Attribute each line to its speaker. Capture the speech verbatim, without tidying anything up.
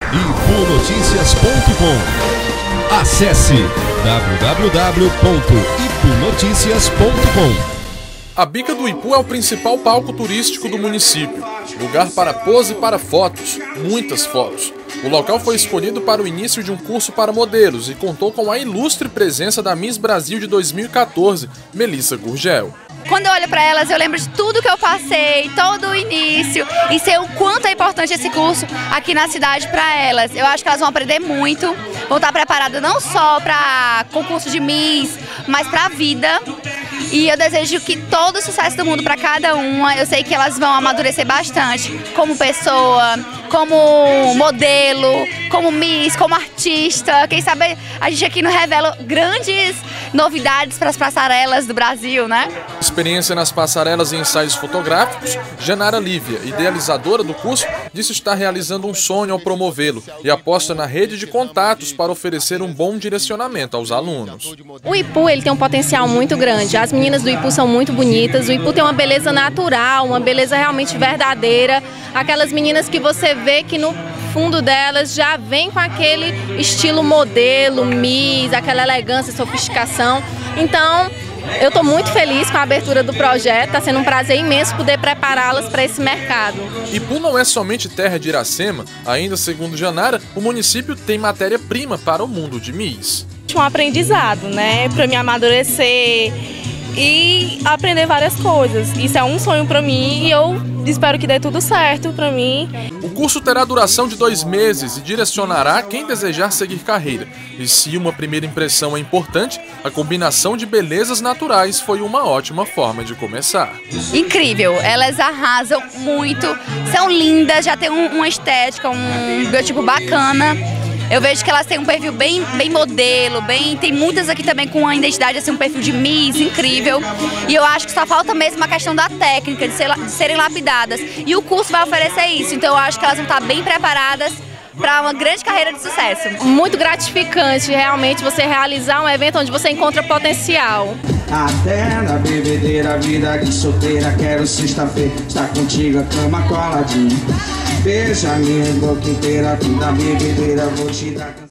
Speaker 1: ipu notícias ponto com. Acesse w w w ponto ipu notícias ponto com.
Speaker 2: A Bica do Ipu é o principal palco turístico do município, lugar para pose e para fotos, muitas fotos. O local foi escolhido para o início de um curso para modelos e contou com a ilustre presença da Miss Brasil de dois mil e quatorze, Melissa Gurgel.
Speaker 3: Quando eu olho para elas, eu lembro de tudo que eu passei, todo o início, e sei o quanto é importante esse curso aqui na cidade para elas. Eu acho que elas vão aprender muito, vão estar preparadas não só para concurso de Miss, mas para a vida. E eu desejo que todo o sucesso do mundo para cada uma. Eu sei que elas vão amadurecer bastante como pessoa, como modelo, como Miss, como artista. Quem sabe a gente aqui não revela grandes novidades para as passarelas do Brasil, né?
Speaker 2: Experiência nas passarelas e ensaios fotográficos, Janara Lívia, idealizadora do curso, disse estar realizando um sonho ao promovê-lo e aposta na rede de contatos para oferecer um bom direcionamento aos alunos.
Speaker 4: O Ipu ele tem um potencial muito grande. As meninas do Ipu são muito bonitas. O Ipu tem uma beleza natural, uma beleza realmente verdadeira. Aquelas meninas que você vê que no fundo delas já vem com aquele estilo modelo, Miss, aquela elegância, sofisticação. Então, eu estou muito feliz com a abertura do projeto, está sendo um prazer imenso poder prepará-las para esse mercado.
Speaker 2: Ipu não é somente terra de Iracema, ainda segundo Janara, o município tem matéria-prima para o mundo de Miss.
Speaker 5: Um aprendizado, né, para me amadurecer e aprender várias coisas. Isso é um sonho para mim e eu espero que dê tudo certo para mim.
Speaker 2: O curso terá duração de dois meses e direcionará quem desejar seguir carreira. E se uma primeira impressão é importante, a combinação de belezas naturais foi uma ótima forma de começar.
Speaker 3: Incrível, elas arrasam muito, são lindas, já tem um, uma estética, um biotipo bacana. Eu vejo que elas têm um perfil bem, bem modelo, bem, tem muitas aqui também com uma identidade, assim, um perfil de Miss incrível. E eu acho que só falta mesmo a questão da técnica, de, ser, de serem lapidadas. E o curso vai oferecer isso, então eu acho que elas vão estar bem preparadas para uma grande carreira de sucesso.
Speaker 4: Muito gratificante realmente você realizar um evento onde você encontra potencial.
Speaker 6: Até na bebedeira, vida de solteira, quero sexta-feira, estar contigo, a cama coladinha. Beija minha boca inteira, toda bebedeira, vou te dar.